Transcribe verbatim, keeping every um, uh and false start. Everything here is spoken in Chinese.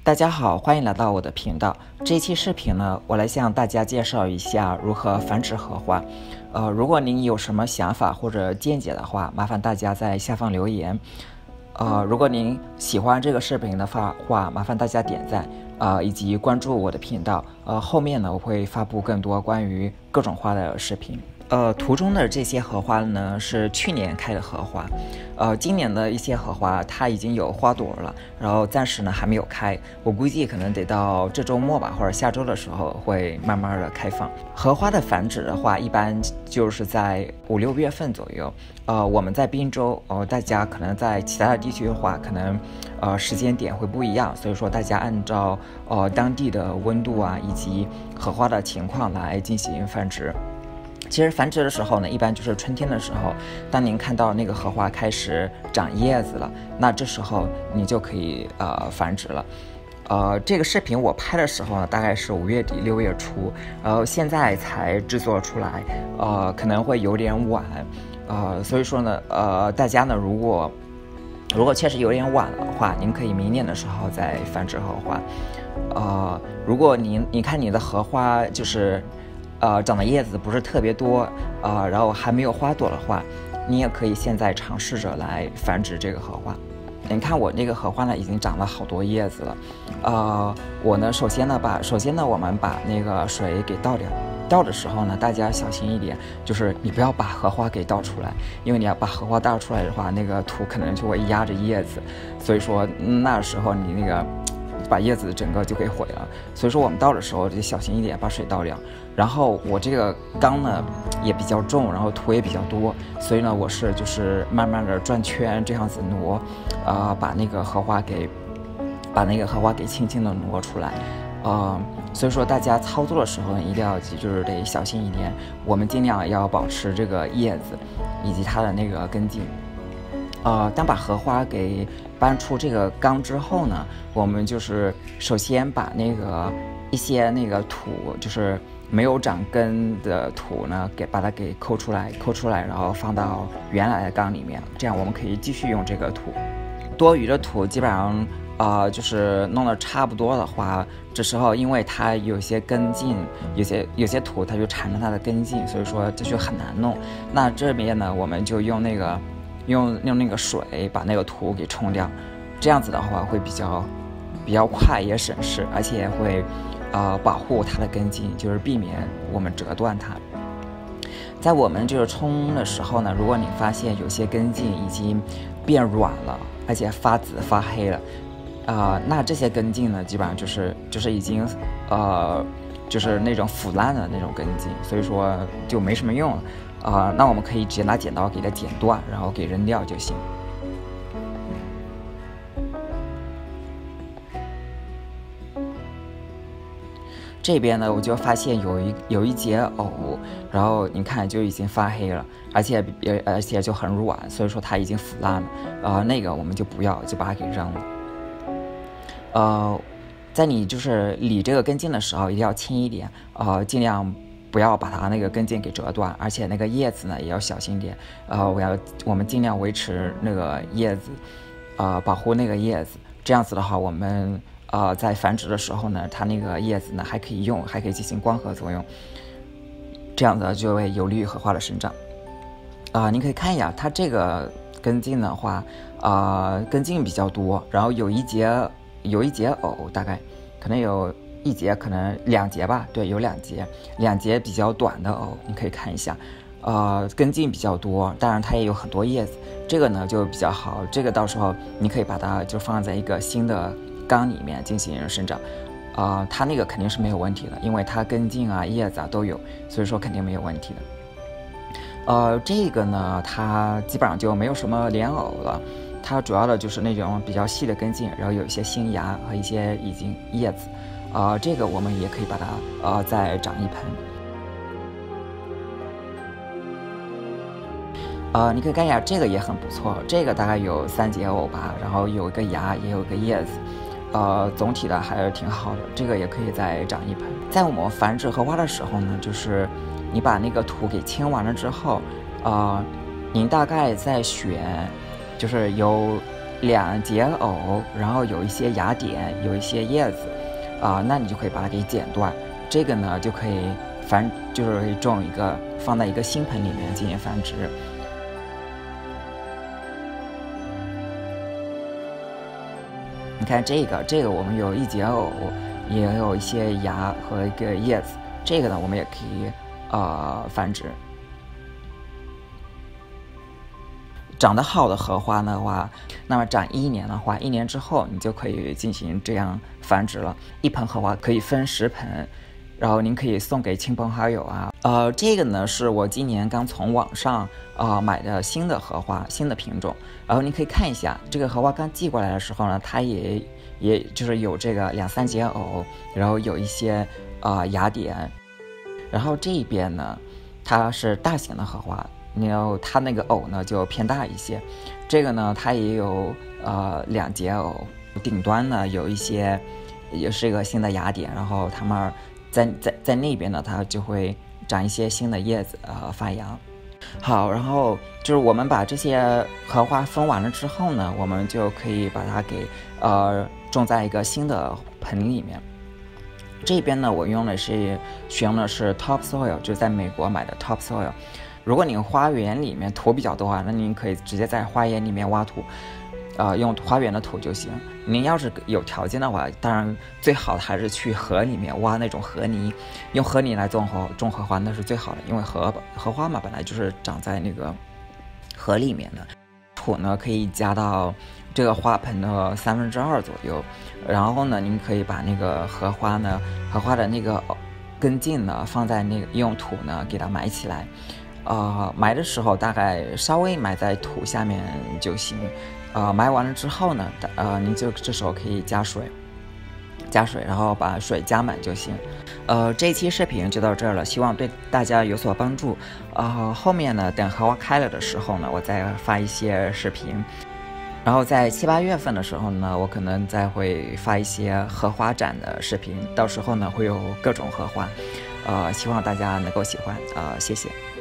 大家好，欢迎来到我的频道。这一期视频呢，我来向大家介绍一下如何繁殖荷花。呃，如果您有什么想法或者见解的话，麻烦大家在下方留言。呃，如果您喜欢这个视频的话，话麻烦大家点赞，呃，以及关注我的频道。呃，后面呢，我会发布更多关于各种花的视频。呃，图中的这些荷花呢，是去年开的荷花，呃，今年的一些荷花它已经有花朵了，然后暂时呢还没有开，我估计可能得到这周末吧，或者下周的时候会慢慢的开放。荷花的繁殖的话，一般就是在五六月份左右，呃，我们在滨州，呃，大家可能在其他的地区的话，可能呃时间点会不一样，所以说大家按照呃当地的温度啊以及荷花的情况来进行繁殖。其实繁殖的时候呢，一般就是春天的时候，当您看到那个荷花开始长叶子了，那这时候你就可以呃繁殖了。呃，这个视频我拍的时候呢，大概是五月底六月初，然后现在才制作出来，呃，可能会有点晚，呃，所以说呢，呃，大家呢，如果如果确实有点晚的话，您可以明年的时候再繁殖荷花。呃，如果您你看你的荷花就是。呃，长的叶子不是特别多，呃，然后还没有花朵的话，你也可以现在尝试着来繁殖这个荷花。你看我这个荷花呢，已经长了好多叶子了。呃，我呢，首先呢，把首先呢，我们把那个水给倒掉。倒的时候呢，大家小心一点，就是你不要把荷花给倒出来，因为你要把荷花倒出来的话，那个土可能就会压着叶子，所以说那时候你那个。把叶子整个就给毁了，所以说我们倒的时候就小心一点，把水倒掉。然后我这个缸呢也比较重，然后土也比较多，所以呢我是就是慢慢的转圈这样子挪，呃，把那个荷花给把那个荷花给轻轻的挪出来，呃，所以说大家操作的时候呢一定要就是得小心一点，我们尽量要保持这个叶子以及它的那个根茎。呃，当把荷花给搬出这个缸之后呢，我们就是首先把那个一些那个土，就是没有长根的土呢，给把它给抠出来，抠出来，然后放到原来的缸里面，这样我们可以继续用这个土。多余的土基本上，呃，就是弄得差不多的话，这时候因为它有些根茎，有些有些土它就缠着它的根茎，所以说这就很难弄。那这边呢，我们就用那个。用用那个水把那个土给冲掉，这样子的话会比较比较快，也省事，而且会呃保护它的根茎，就是避免我们折断它。在我们就是冲的时候呢，如果你发现有些根茎已经变软了，而且发紫发黑了，呃，那这些根茎呢，基本上就是就是已经呃就是那种腐烂的那种根茎，所以说就没什么用了。啊、呃，那我们可以直接拿剪刀给它剪断，然后给扔掉就行。这边呢，我就发现有一有一节藕，然后你看就已经发黑了，而且而且就很软，所以说它已经腐烂了。呃，那个我们就不要，就把它给扔了。呃，在你就是理这个根茎的时候，一定要轻一点，呃，尽量。不要把它那个根茎给折断，而且那个叶子呢也要小心点。呃，我要我们尽量维持那个叶子，呃，保护那个叶子。这样子的话，我们呃在繁殖的时候呢，它那个叶子呢还可以用，还可以进行光合作用。这样子就会有利于荷花的生长。啊、呃，你可以看一下它这个根茎的话，呃，根茎比较多，然后有一节有一节藕，大概可能有。一节可能两节吧，对，有两节，两节比较短的藕，你可以看一下，呃，根茎比较多，当然它也有很多叶子，这个呢就比较好，这个到时候你可以把它就放在一个新的缸里面进行生长，呃，它那个肯定是没有问题的，因为它根茎啊、叶子啊都有，所以说肯定没有问题的。呃，这个呢，它基本上就没有什么莲藕了，它主要的就是那种比较细的根茎，然后有一些新芽和一些已经叶子。呃，这个我们也可以把它呃再长一盆。呃，你可以看一下，这个也很不错，这个大概有三节藕吧，然后有一个芽，也有一个叶子，呃，总体的还是挺好的。这个也可以再长一盆。在我们繁殖荷花的时候呢，就是你把那个土给清完了之后，呃，您大概再选，就是有两节藕，然后有一些芽点，有一些叶子，啊、呃，那你就可以把它给剪断。这个呢就可以繁，就是种一个放在一个新盆里面进行繁殖。你看这个，这个我们有一节藕，也有一些芽和一个叶子。这个呢，我们也可以呃繁殖。长得好的荷花的话，那么长一年的话，一年之后你就可以进行这样繁殖了。一盆荷花可以分十盆，然后您可以送给亲朋好友啊。呃，这个呢是我今年刚从网上呃买的新的荷花，新的品种。然后您可以看一下，这个荷花刚寄过来的时候呢，它也也就是有这个两三节藕，然后有一些呃芽点。然后这边呢，它是大型的荷花。然后它那个藕呢就偏大一些，这个呢它也有呃两节藕，顶端呢有一些也是一个新的芽点，然后它们在在在那边呢它就会长一些新的叶子呃发芽。好，然后就是我们把这些荷花分完了之后呢，我们就可以把它给呃种在一个新的盆里面。这边呢我用的是选用的是 topsoil， 就是在美国买的 topsoil。如果你花园里面土比较多啊，那您可以直接在花园里面挖土，呃，用花园的土就行。您要是有条件的话，当然最好的还是去河里面挖那种河泥，用河泥来种荷种荷花那是最好的，因为荷荷花嘛本来就是长在那个河里面的。土呢可以加到这个花盆的三分之二左右，然后呢，您可以把那个荷花呢，荷花的那个根茎呢放在那个用土呢给它埋起来。呃，埋的时候大概稍微埋在土下面就行。呃，埋完了之后呢，呃，您就这时候可以加水，加水，然后把水加满就行。呃，这一期视频就到这儿了，希望对大家有所帮助。呃，后面呢，等荷花开了的时候呢，我再发一些视频。然后在七八月份的时候呢，我可能再会发一些荷花展的视频，到时候呢会有各种荷花。呃，希望大家能够喜欢。呃，谢谢。